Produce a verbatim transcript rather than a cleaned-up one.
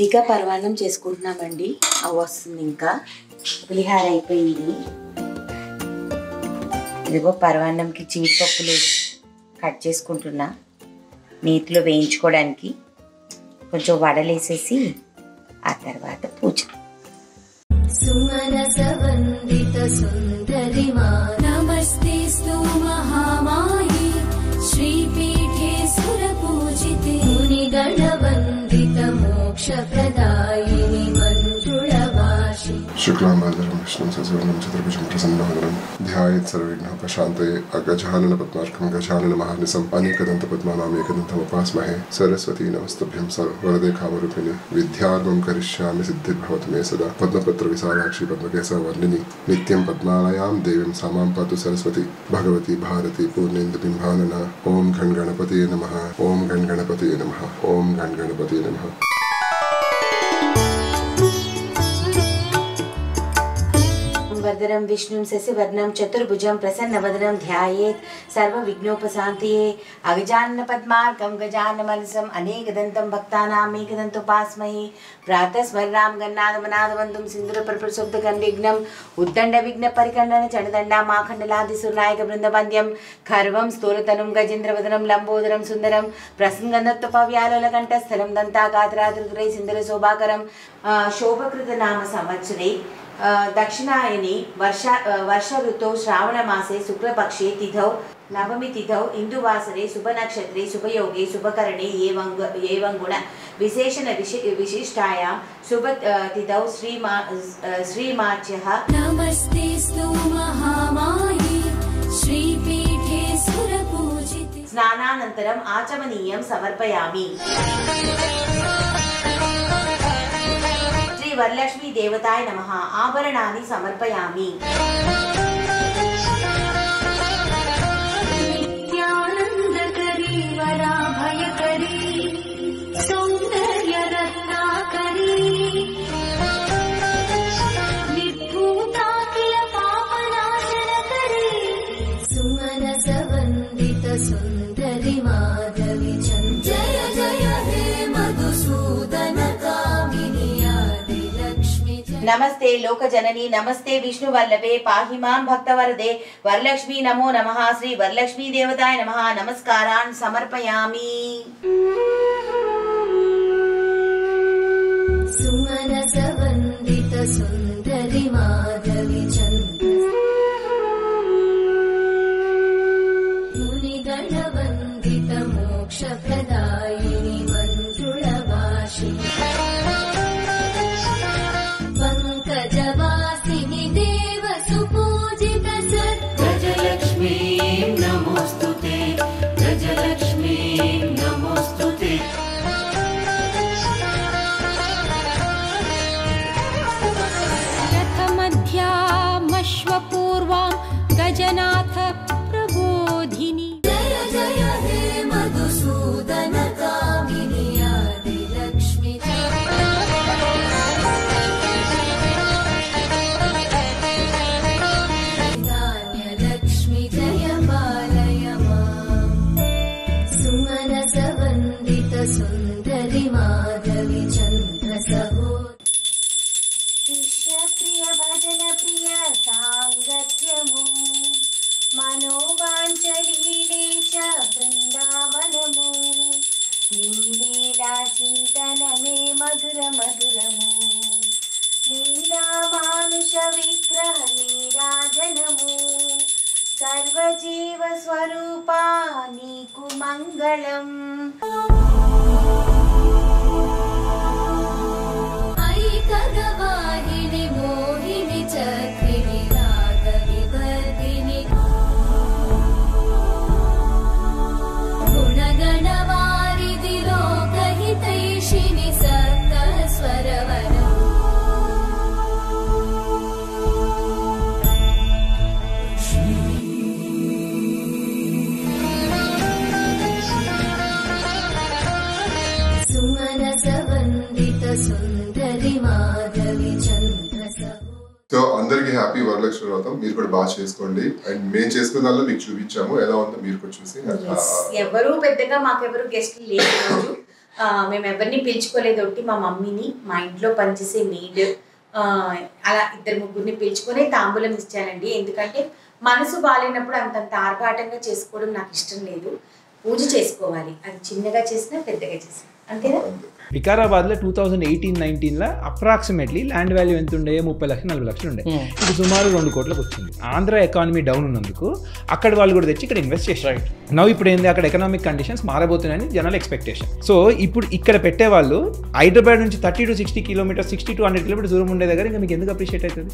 కృతిక పరమాన్నం చేసుకుంటున్నామండి. అవి వస్తుంది. ఇంకా పులిహార అయిపోయింది. ఇదిగో పరమాన్నంకి జీడిపప్పులు కట్ చేసుకుంటున్నా, నేతిలో వేయించుకోవడానికి. కొంచెం వడలేసేసి ఆ తర్వాత పూజ. సుమనసవందిత సుందరిమా నమస్తేస్తు మహామాయే శ్రీపీఠే సురపూజితే మునిగణవందిత మోక్షప్రదాయిని మంజుళవాసి శుక్లాంబరధరం విష్ణుం శశివర్ణం చతుర్భుజం ప్రసన్నవదనం ధ్యాయేత్ సర్వవిఘ్నోపశాంతయే అగజానన పద్మార్కం గజానన మహార్నిశం అనేకదంత పద్మానాం ఏకదంతం ఉపాస్మహే సరస్వతీ నమస్తుభ్యం వరదే కామరూపిణి విద్యార్వం కరిష్యామి సిద్ధిర్భవతు మే సదా పద్మపత్ర విశాలాక్షి పద్మకేశ వర్ణిని నిత్యం పద్మాలయాం దేవీం సామాం పాతు సరస్వతి భగవతి భారతి పూర్ణేందు బింబానన. ఓం గణ్ గణపతియే నమః. ఓం గణ్ గణపతియే నమః. ఓం గణ్ గణపతియే నమః. వరదరం విష్ణుం శశివర్ణం చతుర్భుజం ప్రసన్నవదనం ధ్యాయేత్ సర్వవిఘ్నోపశాంతయే అగజానన పద్మార్కం గజాననమనసం అనేకదంతం భక్తానాం ఏకదంతోపాస్మహే ప్రాతస్మరణాం గన్నాదమనాదవంతుం సింధుర పరప్రశుద్ధ గండిఘ్నం ఉద్దండ విఘ్న పరికండన చండదండా మాఖండలాది సుర్నాయక బృందవంద్యం ఖర్వం స్థూలతనుం గజేంద్రవదనం లంబోదరం సుందరం ప్రసంగందత్వవ్యాలోల కంఠస్థలం దంతాగాత్రాదుర్గ్రై సింధుర శోభాకరం శోభకృత నామ సంవత్సరే దక్షిణాయని వర్ష వర్ష ఋతौ శ్రావణమాసే శుక్లపక్షే తిథౌ నవమి తిథౌ ఇందువాసరే శుభనక్షత్రే శుభయోగే శుభకరణే ఏవం గుణ విశేషణ విశిష్టాయాం శుభ తిథౌ శ్రీమా శ్రీమాచ్యః నమస్తేస్తు మహామాయే శ్రీపీఠే సురపూజితే స్నానానంతరం ఆచమనీయం సమర్పయామి. వరలక్ష్మీ దేవతాయ నమః. ఆభరణాన్ని సమర్పయామి. నిత్యానందకరీ వరాభయకరీ సౌందర్యరత్నాకరీ నిర్భూతాఖిల పాపనాశనకరీ సుమనసవందిత సుందరి మాధవి చంద్ర జయ జయ హే మధుసూదన కామిని నమస్తే లోక జనని నమస్తే విష్ణు వల్లభే పాహి మాం భక్తవరదే వరలక్ష్మీ నమో నమః. శ్రీ వరలక్ష్మీ దేవతాయ నమః. నమస్కారాన్ సమర్పయామి. సుమనసవందిత సుందరి మాధవి చంద్ర మునిగణవందిత మోక్షప్రదాయిని మంజుళవాసి పంకజవాసిని దేవ సుపూజిత గజలక్ష్మీ నమోస్తుతే గజలక్ష్మీ నమోస్తుతే. రథమధ్యామశ్వపూర్వాం గజనాథ ప్రబోధిని జయ జయ హే మధుసూదన కామిని ఆదిలక్ష్మి ధాన్యలక్ష్మి జయ పాలయ మాం. సుమనసవందిత సుందరి మాధవి చంద్ర సహో ప్రియ భజన ప్రియ సాంగత్యము మనోవాంఛలీలే చ బృందావనము నీలీలా చింతనమే మధుర మధురము లీలా మానుష విగ్రహ నీరాజనము సర్వజీవ స్వరూపా నీకు మంగళం. ఐకగవాహిని మోహిని చక్రిణి రాగవి వర్ధిని గుణగణవారిధి లోకహితైషిణి సప్త స్వరవనం సుమనసవందిత సుందరి మాధవి చంద్ర సహో. సో అందరికి హ్యాపీ వరలక్ష్మి వ్రతం. మీరు కూడా బాగా చేసుకోండి. అండ్ మేము చేసుకున్న దానిలో మీకు చూపించాము ఎలా ఉందో మీరు కూడా చూసి. ఎవరు పెద్దగా మాకెవరు గెస్ట్లు లేరు. మేము ఎవరిని పిలుచుకోలేదు ఒకటి మా మమ్మీని మా ఇంట్లో పనిచేసే మెయిడ్ అలా ఇద్దరు ముగ్గురిని పిలుచుకొని తాంబూలం ఇచ్చానండి. ఎందుకంటే మనసు బాగాలేనప్పుడు అంతంత ఆర్భాటంగా చేసుకోవడం నాకు ఇష్టం లేదు. పూజ చేసుకోవాలి, అది చిన్నగా చేసినా పెద్దగా చేసినా అంతేనా. వికారాబాద్లో టూ థౌజండ్ ఎయిటీన్ నైన్టీన్లో అప్రాక్సిమేట్లీ ల్యాండ్ వాల్యూ ఎంత ఉండే ముప్పై లక్షలు నలభై లక్షలు ఉండే, ఇప్పుడు సుమారు రెండు కోట్లకు వచ్చింది. ఆంధ్ర ఎకానమీ డౌన్ ఉన్నందుకు అక్కడ వాళ్ళు కూడా తెచ్చి ఇక్కడ ఇన్వెస్ట్ చేస్తారు. నవ్వు ఇప్పుడు ఏంది అక్కడ ఎకనామిక్ కండిషన్స్ మారబోతున్నాయని జనాల ఎక్స్పెక్టేషన్. సో ఇప్పుడు ఇక్కడ పెట్టే వాళ్ళు హైదరాబాద్ నుంచి thirty to sixty kilometres sixty to hundred kilometres దూరం ఉండే దగ్గర ఇంకా మీకు ఎందుకు అప్రిషియేట్ అవుతుంది?